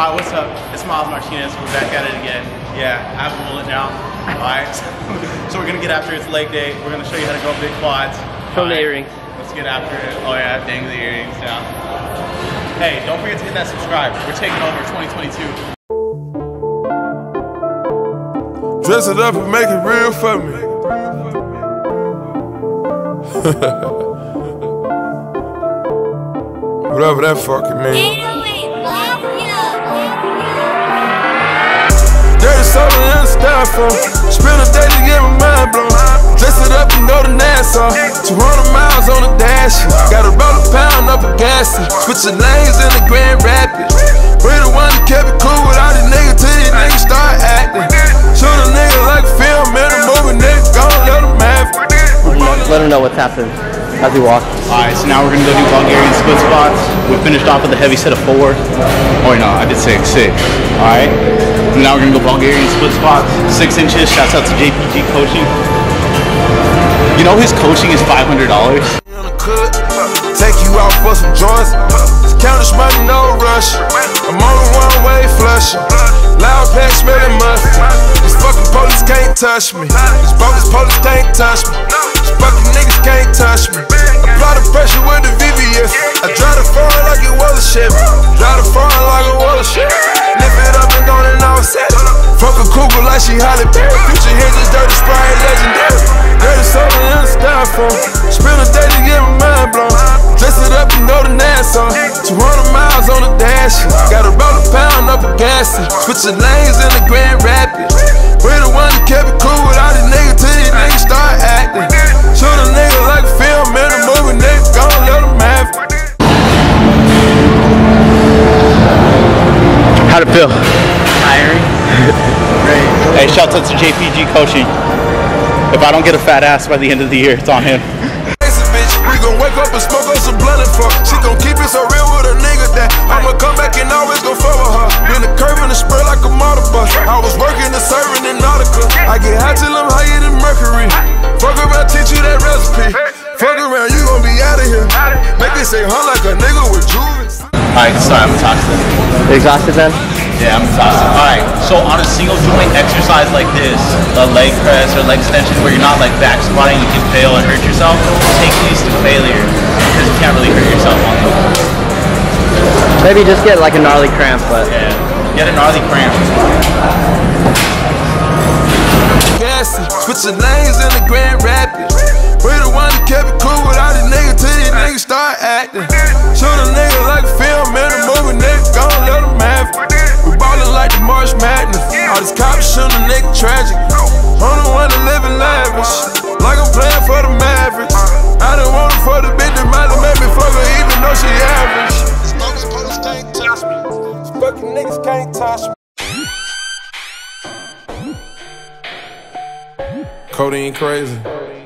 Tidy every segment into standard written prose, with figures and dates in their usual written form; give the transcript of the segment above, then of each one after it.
Hi, what's up? It's Miles Martinez. We're back at it again. Yeah, I have a mullet now. Alright. So we're gonna get after it. It's leg day. We're gonna show you how to grow big quads. Show the earrings. Let's get after it. Oh yeah, dang the earrings down. Hey, don't forget to hit that subscribe. We're taking over 2022. Dress it up and make it real for me. Whatever that fucking means. Dirty soda in the styrofoam. Spend a day to get my mind blown. Dress it up and go to Nassau. 200 miles on the dash. Gotta roll a pound up a gas. Switching lanes in the Grand Rapids. We the one that kept it cool with all these niggas till these niggas start acting. Shoot a nigga like a film in a movie, nigga, gon' let him have it. Let him know what's happening as we walk. Alright, so now we're gonna go do Bulgarian split spots. We finished off with a heavy set of 4. Oh no, I did say 6. Alright. Now we're gonna go Bulgarian split spots. 6 inches. Shouts out to JPG Coaching. You know his coaching is $500. Take you out for some joints. Count this money, no rush. I'm on a one-way flush. Loud pack smelling musty. These fucking police can't touch me. These bogus police can't touch me. These fucking niggas can't touch me. Apply the pressure with the VVS. I drive the foreign like it was a Chevy. Drive the foreign like it was a Chevy. Lift it up and gone and all set it. Fuck a cougar like she Halle Berry. Future hinges, dirty Sprite, legendary. Dirty soda in the styrofoam. Spend a day to get my mind blown. Dress it up and go to Nassau. 200 miles on the dash. Gotta roll a pound up a gas. Switching lanes in the Grand Rapids. We the one that kept it cool with all these niggas till these niggas start acting. Shoot a nigga like a film in a movie, nigga, gon' let him have it. How'd it feel? Tiring. Great. Hey, shouts out to JPG Coaching. If I don't get a fat ass by the end of the year, it's on him. We gon' wake up and smoke up some blunt and fuck. She gon' keep it so real with a nigga that I'ma come back and always gon' fuck with her. Been the curve and the spur like a motor bus. I was working and serving in Nautica. I get high till I'm higher than Mercury. Fuck around, teach you that recipe. Fuck around, you gon' be out of here. Make it say huh like a nigga with juvie. Alright, sorry, I'm exhausted. Exhausted then? Yeah, I'm exhausted. Alright, so on a single joint exercise like this, a leg press or leg extension where you're not like back squatting, you can fail and hurt yourself, take these to failure because you can't really hurt yourself on them. Maybe just get like a gnarly cramp, but yeah, get a gnarly cramp. Switching lanes in the Grand Rapids. We the one that kept it cool with all these niggas till these niggas start acting. Shoot a nigga like a film in a movie, nigga, gon' let him have it. We ballin' like the March Madness. All these cops shootin' a nigga tragic. I'm the one that livin' lavish, like I'm playin' for the Mavericks. I done want her for the bitch that might have made me fuck her even though she average. These bogus police can't touch me. These fucking niggas can't touch me. Codeine crazy.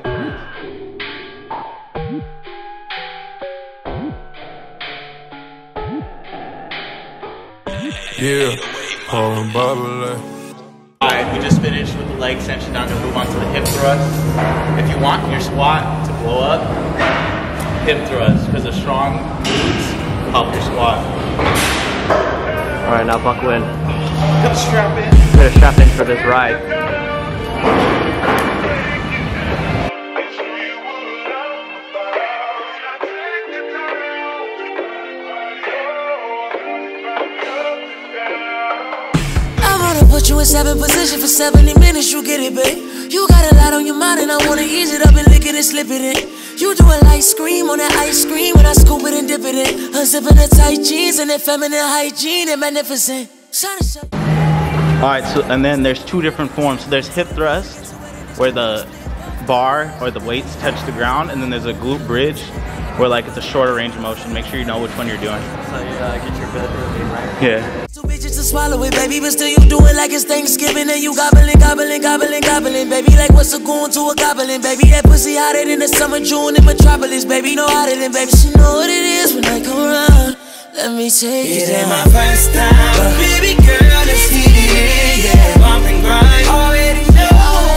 Yeah, bubbly. Alright, we just finished with the leg extension. Now I'm gonna move on to the hip thrust. If you want your squat to blow up, hip thrust, because the strong glutes help your squat. alright, now buckle in. Gotta strap in. Better strap in for this ride. Put you in 7 position for 70 minutes, you get it, babe. You got a lot on your mind and I wanna ease it up and lick it and slip it in. You do a light scream on that ice cream when I scoop it and dip it in. Unzipping the tight jeans and that feminine hygiene and magnificent. Alright, so and then there's 2 different forms. So there's hip thrust, where the bar or the weights touch the ground, and then there's a glute bridge, where like it's a shorter range of motion. Make sure you know which one you're doing. So you get your bed early, right? Yeah. Two bitches to swallow it, baby, but still you do it like it's Thanksgiving and you gobbling, gobbling, gobbling, gobbling, baby, like what's a goon to a goblin, baby, that pussy hotter than the summer June in Metropolis, baby, no hotter than, baby, she know what it is when I come around. Let me take it. It ain't my first time, baby girl, let's hit it, yeah, bump and grind, already know.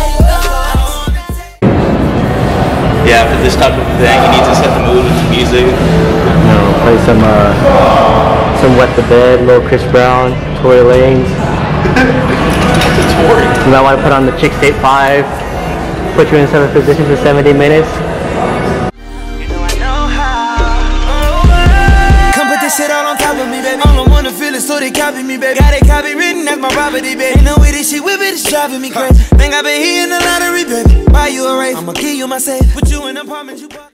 Yeah, for this type of thing, you need to set the mood with the music. No, play some Some Wet the Bed, little Chris Brown, Tory Lanez. You might want to put on the Chick State 5, put you in some position for 70 minutes. Shit all on top of me, baby. I don't wanna feel it, so they copy me, baby. Got it copywritten, that's my property, baby. Ain't no way this shit with it, it's driving me crazy. Think I been here in the lottery, baby. Buy you a race, I'ma give you my safe. Put you in an apartment, you bought.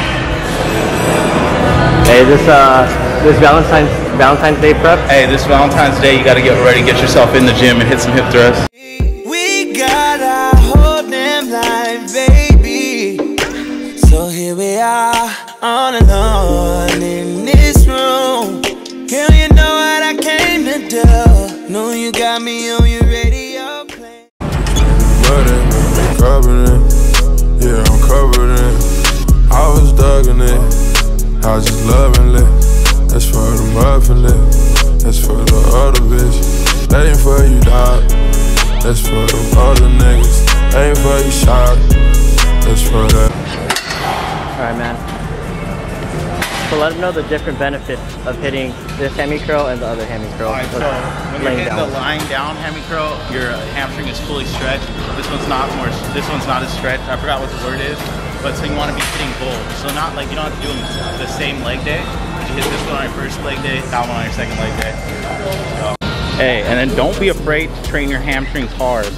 Hey, this Valentine's Day prep. Hey, this Valentine's Day, you gotta get ready, get yourself in the gym and hit some hip thrusts. We got our whole damn life, baby. So here we are, all alone in this room. Girl, you know what I came to do. Know you got me on your radio play. Covered in, yeah, I'm covered in. I was dugging it, I was just loving it. That's for the muffin lip, that's for the other bitch. That ain't for you, dog. That's for the other niggas. That ain't for you, shot. That's for that. Alright, man. So let them know the different benefits of hitting this hammy curl and the other hammy curl. Alright, so when you're hitting the lying down hammy curl, your hamstring is fully stretched. This one's not as stretched. I forgot what the word is, but so you want to be hitting both. So not like you don't have to do them the same leg day. You hit this one on your first leg day, that one on your second leg day. So. Hey, and then don't be afraid to train your hamstrings hard.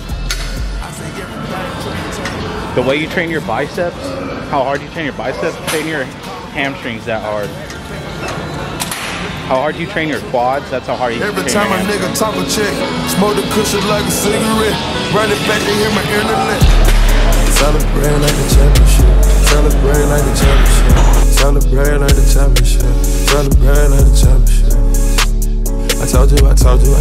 The way you train your biceps, how hard you train your biceps, train your hamstrings that hard. How hard you train your quads, that's how hard you train your hamstrings. Every time a nigga talk a check, smoke the cushion like a cigarette. Run it back to hear my internet. Celebrate like the championship. Celebrate like the championship. Celebrate like the championship. Celebrate like the championship. I told you.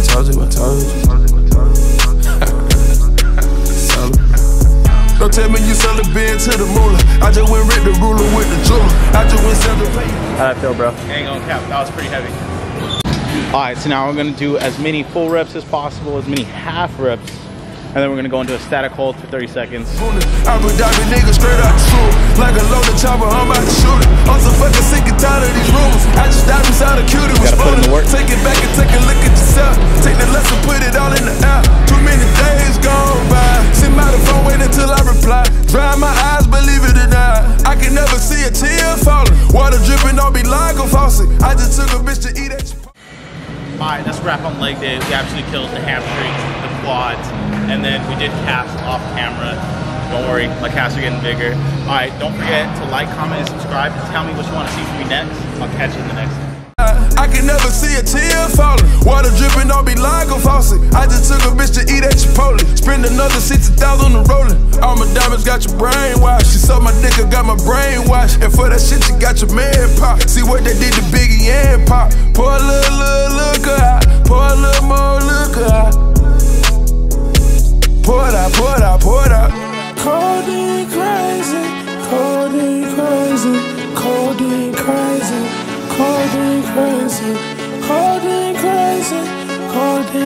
Don't tell me you sell the bed to the moolah. I just went rid the ruler with the jeweler. I just went sell the plate. How'd I feel, bro? Ain't gonna cap, that was pretty heavy. Alright, so now we're gonna do as many full reps as possible, as many half reps, and then we're gonna go into a static hold for 30 seconds. I be diving niggas straight out the school. Like a loaded chopper, I'm about to shoot it. I'm so fucking sick and tired of these rumors. I just dive inside a cutie with spoon. Take it back and take a look at yourself. Take the lesson, put it all in the app. Too many days gone by. Sit by the phone, wait until I reply. Dry my eyes, believe it or not. I can never see a tear falling. Water dripping, don't be like a faucet. I just took a bitch to eat at your... Alright, let's wrap on leg day. We absolutely killed the hamstrings, the quads, and then we did calves off camera. Don't worry, my calves are getting bigger. Alright, don't forget to like, comment, and subscribe, and tell me what you want to see from me next. I'll catch you in the next one. I can never see a tear falling. Water dripping, don't be like a faucet. I just took a bitch to eat at Chipotle. Spend another 60,000 on rolling. All my diamonds got your brainwashed. She sucked my dick, I got my brain washed. And for that shit, you got your man pop. See what they did to Biggie and Pop. Pour a little, look out. Pour a little more, look out. Pour it out, pour it out, pour it out. Codeine crazy, codeine crazy, codeine crazy. Codeine crazy, codeine crazy, codeine.